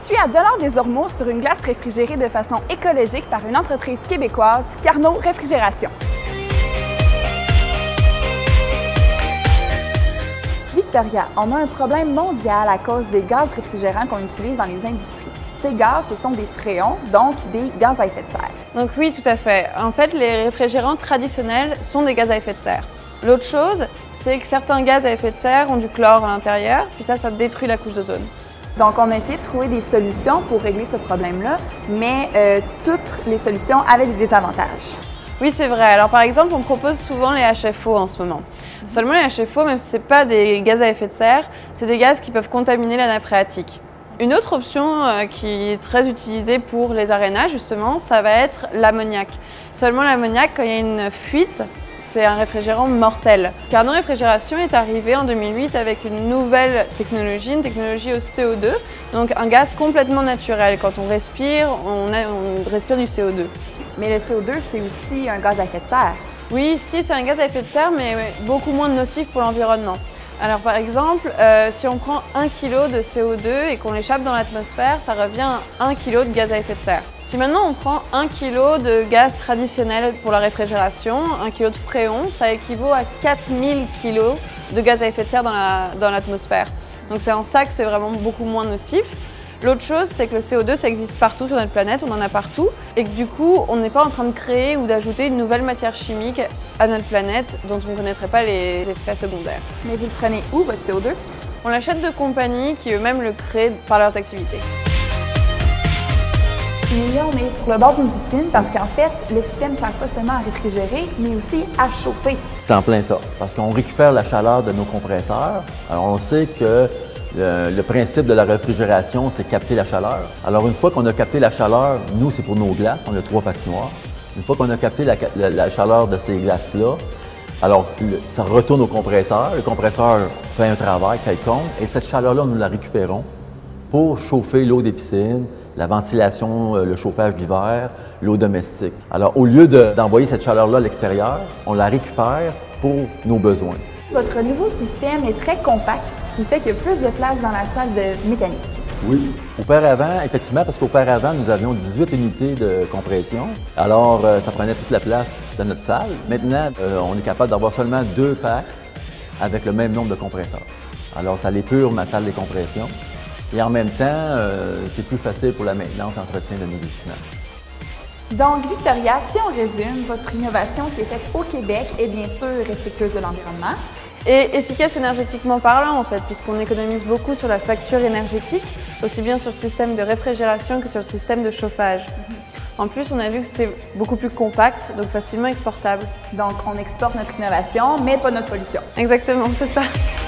suis à Dollard-des-Ormeaux sur une glace réfrigérée de façon écologique par une entreprise québécoise, Carnot Réfrigération. Victoria, on a un problème mondial à cause des gaz réfrigérants qu'on utilise dans les industries. Ces gaz, ce sont des fréons, donc des gaz à effet de serre. Donc oui, tout à fait. En fait, les réfrigérants traditionnels sont des gaz à effet de serre. L'autre chose, c'est que certains gaz à effet de serre ont du chlore à l'intérieur, puis ça détruit la couche d'ozone. Donc, on a essayé de trouver des solutions pour régler ce problème-là, mais toutes les solutions avaient des désavantages. Oui, c'est vrai. Alors, par exemple, on propose souvent les HFO en ce moment. Seulement, les HFO, même si ce n'est pas des gaz à effet de serre, c'est des gaz qui peuvent contaminer la nappe phréatique. Une autre option qui est très utilisée pour les arénas, justement, ça va être l'ammoniac. Seulement, l'ammoniac, quand il y a une fuite, c'est un réfrigérant mortel. Carnot Réfrigération est arrivé en 2008 avec une nouvelle technologie, une technologie au CO2, donc un gaz complètement naturel. Quand on respire, on respire du CO2. Mais le CO2, c'est aussi un gaz à effet de serre. Oui, si, c'est un gaz à effet de serre, mais beaucoup moins nocif pour l'environnement. Alors par exemple, si on prend 1 kg de CO2 et qu'on l'échappe dans l'atmosphère, ça revient à 1 kg de gaz à effet de serre. Si maintenant on prend 1 kg de gaz traditionnel pour la réfrigération, 1 kg de fréon, ça équivaut à 4000 kg de gaz à effet de serre dans l'atmosphère. Donc c'est en ça que c'est vraiment beaucoup moins nocif. L'autre chose, c'est que le CO2, ça existe partout sur notre planète, on en a partout, et que du coup, on n'est pas en train de créer ou d'ajouter une nouvelle matière chimique à notre planète dont on ne connaîtrait pas les effets secondaires. Mais vous le prenez où, votre CO2? On l'achète de compagnies qui eux-mêmes le créent par leurs activités. Puis là, on est sur le bord d'une piscine parce qu'en fait, le système ne sert pas seulement à réfrigérer, mais aussi à chauffer. C'est en plein ça, parce qu'on récupère la chaleur de nos compresseurs. Alors, on sait que le principe de la réfrigération, c'est capter la chaleur. Alors, une fois qu'on a capté la chaleur, nous, c'est pour nos glaces, on a 3 patinoires. Une fois qu'on a capté la chaleur de ces glaces-là, alors ça retourne au compresseur. Le compresseur fait un travail quelconque et cette chaleur-là, nous la récupérons pour chauffer l'eau des piscines, la ventilation, le chauffage d'hiver, l'eau domestique. Alors, au lieu d'envoyer cette chaleur-là à l'extérieur, on la récupère pour nos besoins. Votre nouveau système est très compact, ce qui fait qu'il y a plus de place dans la salle de mécanique. Oui. Auparavant, effectivement, parce qu'auparavant, nous avions 18 unités de compression. Alors, ça prenait toute la place de notre salle. Maintenant, on est capable d'avoir seulement 2 packs avec le même nombre de compresseurs. Alors, ça l'épure ma salle de compression. Et en même temps, c'est plus facile pour la maintenance et l'entretien de nos équipements. Donc, Victoria, si on résume, votre innovation qui est faite au Québec est bien sûr respectueuse de l'environnement. Et efficace énergétiquement parlant, en fait, puisqu'on économise beaucoup sur la facture énergétique, aussi bien sur le système de réfrigération que sur le système de chauffage. En plus, on a vu que c'était beaucoup plus compact, donc facilement exportable. Donc, on exporte notre innovation, mais pas notre pollution. Exactement, c'est ça.